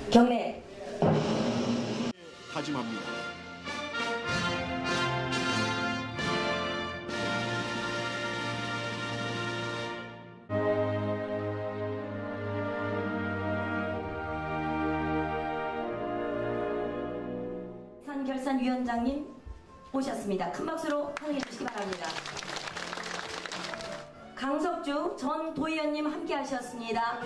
경례. 다짐합니다. 결산위원장님 오셨습니다. 큰 박수로 환영해 주시기 바랍니다. 강석주 전 도의원님 함께 하셨습니다.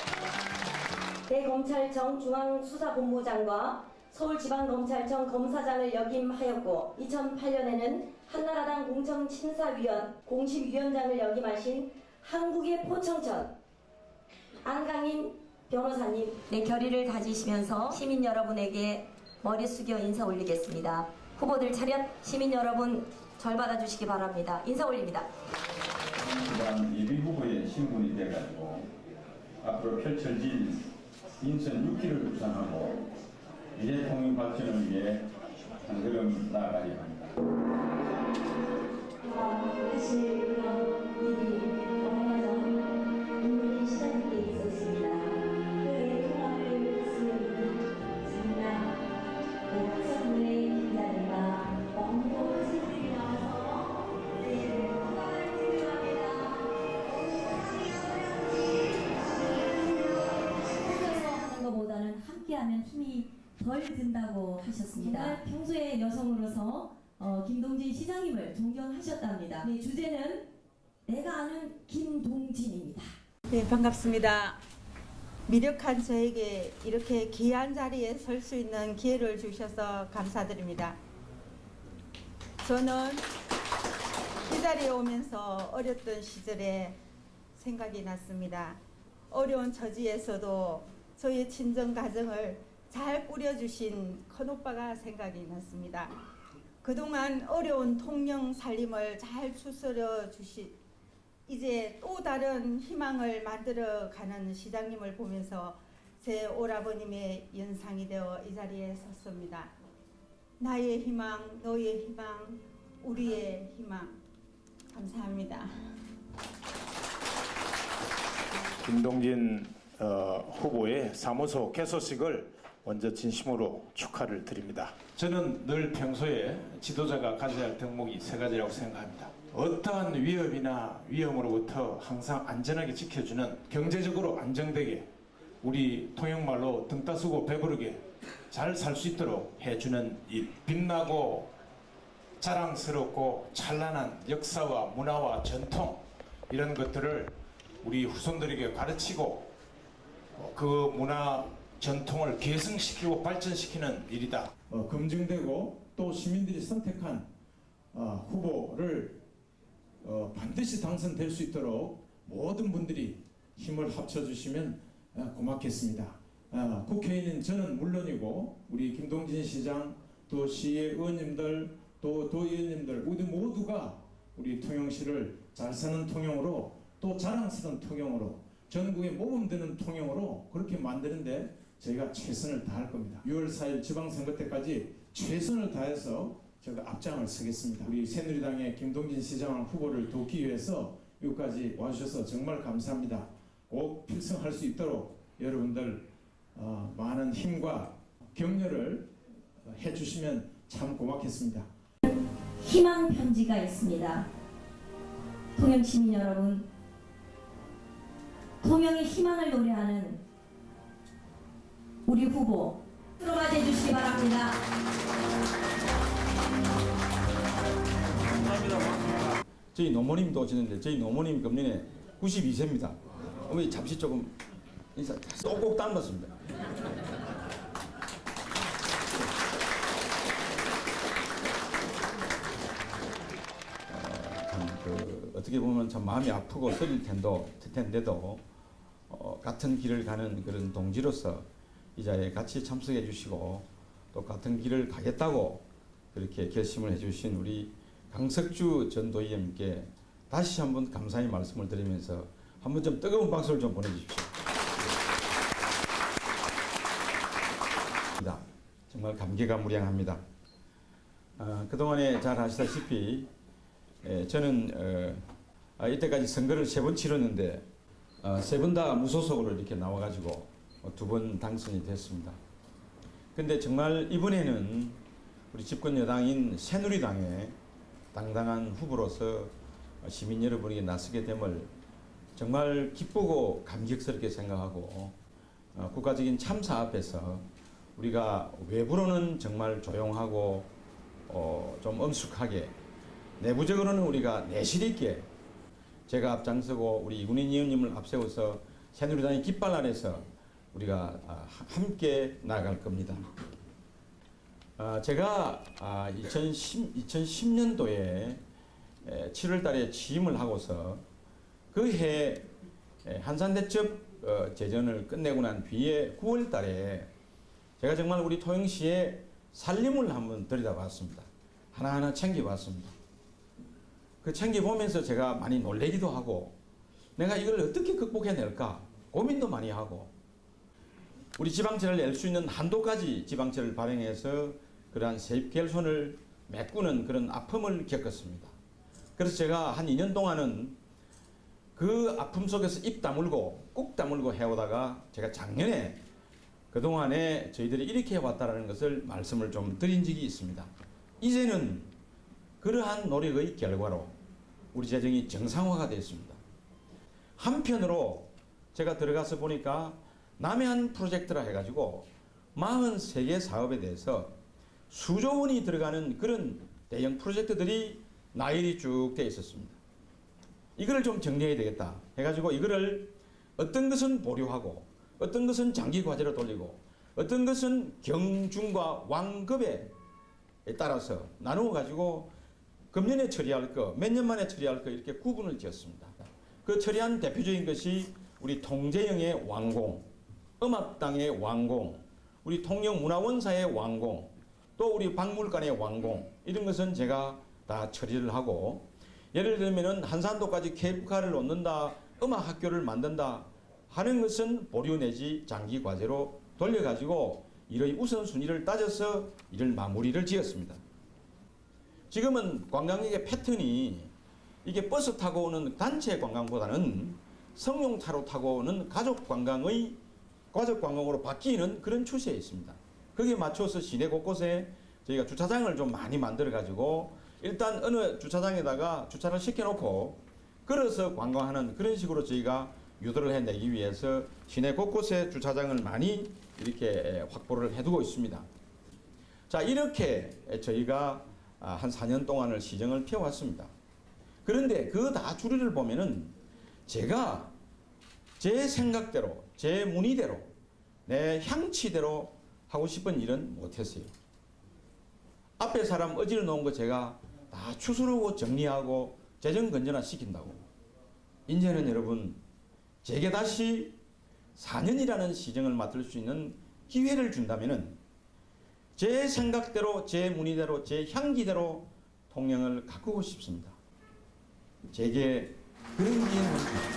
대검찰청 중앙수사본부장과 서울지방검찰청 검사장을 역임하였고 2008년에는 한나라당 공천심사위원 공심위원장을 역임하신 한국의 포청천 안강인 변호사님 결의를 다지시면서 시민 여러분에게 머리 숙여 인사 올리겠습니다. 후보들 차렷, 시민 여러분 절 받아주시기 바랍니다. 인사 올립니다. 이러한 예비 후보의 신분이 돼가지고 앞으로 펼쳐질 인천 6기를 구상하고 미래 통일 발전을 위해 한 걸음 나아가려 합니다. 사실 그런 일이 얼마 전 인물이 시작된 게 있었습니다. 그의 통합을 쓰는 장남 박성문의 김자리가 원고 세상에 나와서 통합을 투표합니다. 혼자서 하는 것보다는 함께하면 힘이 덜 든다고 하셨습니다. 평소에 여성으로서 김동진 시장님을 존경하셨답니다. 네, 주제는 내가 아는 김동진입니다. 네, 반갑습니다. 미력한 저에게 이렇게 귀한 자리에 설 수 있는 기회를 주셔서 감사드립니다. 저는 이 자리에 오면서 어렸던 시절에 생각이 났습니다. 어려운 처지에서도 저의 친정 가정을 잘 꾸려주신 큰오빠가 생각이 났습니다. 그동안 어려운 통영 살림을 잘 추스려 주시 이제 또 다른 희망을 만들어가는 시장님을 보면서 제 오라버님의 연상이 되어 이 자리에 섰습니다. 나의 희망, 너의 희망, 우리의 희망. 감사합니다. 김동진 후보의 사무소 개소식을 먼저 진심으로 축하를 드립니다. 저는 늘 평소에 지도자가 가져야 할 덕목이 세 가지라고 생각합니다. 어떠한 위협이나 위험으로부터 항상 안전하게 지켜주는, 경제적으로 안정되게, 우리 통영말로 등 따스고 배부르게 잘 살 수 있도록 해주는 일, 빛나고 자랑스럽고 찬란한 역사와 문화와 전통, 이런 것들을 우리 후손들에게 가르치고 그 문화 전통을 계승시키고 발전시키는 일이다. 검증되고 또 시민들이 선택한 후보를 반드시 당선될 수 있도록 모든 분들이 힘을 합쳐주시면 고맙겠습니다. 국회의원 저는 물론이고 우리 김동진 시장, 또 시의 의원님들, 또 도의원님들, 우리 모두가 우리 통영시를 잘 사는 통영으로, 또 자랑스러운 통영으로, 전국에 모범되는 통영으로 그렇게 만드는데 저희가 최선을 다할 겁니다. 6월 4일 지방선거 때까지 최선을 다해서 제가 앞장을 서겠습니다. 우리 새누리당의 김동진 시장 후보를 돕기 위해서 여기까지 와주셔서 정말 감사합니다. 꼭 필승할 수 있도록 여러분들 많은 힘과 격려를 해주시면 참 고맙겠습니다. 희망 편지가 있습니다. 통영 시민 여러분, 통영의 희망을 노래하는 우리 후보 들어 맞이해 주시기 바랍니다. 저희 노모님도 오시는데 저희 노모님 금년에 92세입니다. 어머니 잠시 조금 인사 꼭 닮았습니다. 어떻게 보면 참 마음이 아프고 서릴 텐데도 같은 길을 가는 그런 동지로서 이 자리에 같이 참석해 주시고 또 같은 길을 가겠다고 그렇게 결심을 해주신 우리 강석주 전 도의원님께 다시 한번 감사의 말씀을 드리면서 한번 좀 뜨거운 박수를 좀 보내주십시오. 정말 감개가무량합니다. 그동안에 잘 아시다시피 저는 이때까지 선거를 3번 치렀는데 3번 다 무소속으로 이렇게 나와가지고 2번 당선이 됐습니다. 근데 정말 이번에는 우리 집권 여당인 새누리당의 당당한 후보로서 시민 여러분에게 나서게 됨을 정말 기쁘고 감격스럽게 생각하고 국가적인 참사 앞에서 우리가 외부로는 정말 조용하고 좀 엄숙하게 내부적으로는 우리가 내실 있게 제가 앞장서고 우리 이군인 의원님을 앞세워서 새누리당의 깃발 아래서 우리가 함께 나아갈 겁니다. 제가 2010년도에 7월 달에 취임을 하고서 그 해 한산대첩 재전을 끝내고 난 뒤에 9월 달에 제가 정말 우리 토영시의 살림을 한번 들여다봤습니다. 하나하나 챙겨봤습니다. 그 챙겨보면서 제가 많이 놀래기도 하고 내가 이걸 어떻게 극복해낼까 고민도 많이 하고 우리 지방채를 낼 수 있는 한도까지 지방채를 발행해서 그러한 세입 결손을 메꾸는 그런 아픔을 겪었습니다. 그래서 제가 한 2년 동안은 그 아픔 속에서 입 다물고 꾹 다물고 해오다가 제가 작년에 그동안에 저희들이 이렇게 해왔다는 것을 말씀을 좀 드린 적이 있습니다. 이제는 그러한 노력의 결과로 우리 재정이 정상화가 됐습니다. 한편으로 제가 들어가서 보니까 남해안 프로젝트라 해가지고 43개 사업에 대해서 수조 원이 들어가는 그런 대형 프로젝트들이 나열이 쭉 되어 있었습니다. 이거를 좀 정리해야 되겠다 해가지고 이거를 어떤 것은 보류하고 어떤 것은 장기 과제로 돌리고 어떤 것은 경중과 왕급에 따라서 나누어 가지고 금년에 처리할 거, 몇 년 만에 처리할 거 이렇게 구분을 지었습니다. 그 처리한 대표적인 것이 우리 통제영의 완공, 음악당의 완공, 우리 통영문화원사의 완공, 또 우리 박물관의 완공 이런 것은 제가 다 처리를 하고 예를 들면은 한산도까지 케이블카를 놓는다, 음악학교를 만든다 하는 것은 보류 내지 장기 과제로 돌려가지고 이의 우선순위를 따져서 이를 마무리를 지었습니다. 지금은 관광객의 패턴이 이게 버스 타고 오는 단체 관광보다는 성용차로 타고 오는 가족 관광으로 바뀌는 그런 추세에 있습니다. 거기에 맞춰서 시내 곳곳에 저희가 주차장을 좀 많이 만들어 가지고 일단 어느 주차장에다가 주차를 시켜놓고 걸어서 관광하는 그런 식으로 저희가 유도를 해내기 위해서 시내 곳곳에 주차장을 많이 이렇게 확보를 해두고 있습니다. 자, 이렇게 저희가 한 4년 동안을 시정을 펴왔습니다. 그런데 그 다 주리를 보면은 제가 제 생각대로, 제 문의대로, 내 향치대로 하고 싶은 일은 못했어요. 앞에 사람 어지러 놓은 거 제가 다 추스르고 정리하고 재정 건전화 시킨다고. 이제는 여러분 제게 다시 4년이라는 시정을 맡을 수 있는 기회를 준다면은 제 생각대로, 제 문의대로, 제 향기대로 통영을 가꾸고 싶습니다. 제게 그런 기회는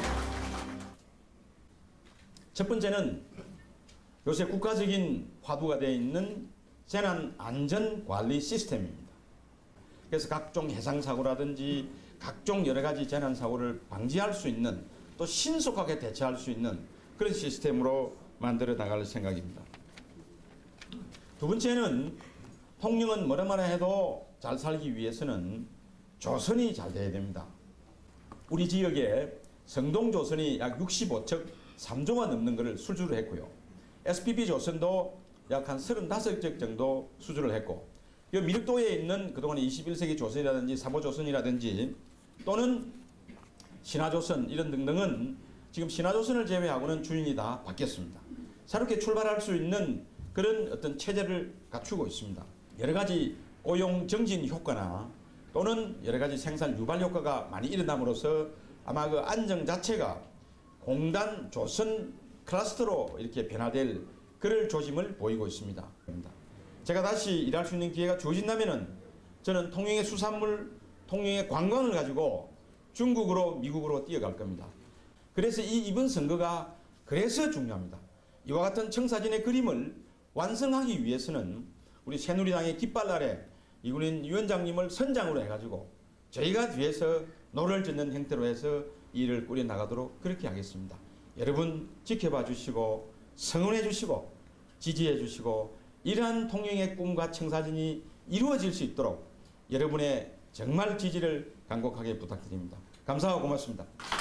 첫 번째는 요새 국가적인 화두가 되어 있는 재난안전관리 시스템입니다. 그래서 각종 해상사고라든지 각종 여러가지 재난사고를 방지할 수 있는 또 신속하게 대처할 수 있는 그런 시스템으로 만들어 나갈 생각입니다. 두 번째는 통영은 뭐라 해도 잘 살기 위해서는 조선이 잘 돼야 됩니다. 우리 지역에 성동조선이 약 65척 3조가 넘는 것을 수주를 했고요. SPP 조선도 약 한 35척 정도 수주를 했고 이 미륵도에 있는 그동안 21세기 조선이라든지 사보조선이라든지 또는 신화조선 이런 등등은 지금 신화조선을 제외하고는 주인이 다 바뀌었습니다. 새롭게 출발할 수 있는 그런 어떤 체제를 갖추고 있습니다. 여러 가지 고용 정진 효과나 또는 여러 가지 생산 유발 효과가 많이 일어남으로써 아마 그 안정 자체가 공단 조선 클러스터로 이렇게 변화될 그럴 조짐을 보이고 있습니다. 제가 다시 일할 수 있는 기회가 주어진다면은 저는 통영의 수산물, 통영의 관광을 가지고 중국으로, 미국으로 뛰어갈 겁니다. 그래서 이번 선거가 그래서 중요합니다. 이와 같은 청사진의 그림을 완성하기 위해서는 우리 새누리당의 깃발 아래 이군인 위원장님을 선장으로 해가지고 저희가 뒤에서 노를 젓는 형태로 해서 일을 꾸려나가도록 그렇게 하겠습니다. 여러분 지켜봐 주시고 성원해 주시고 지지해 주시고 이러한 통영의 꿈과 청사진이 이루어질 수 있도록 여러분의 정말 지지를 간곡하게 부탁드립니다. 감사하고 고맙습니다.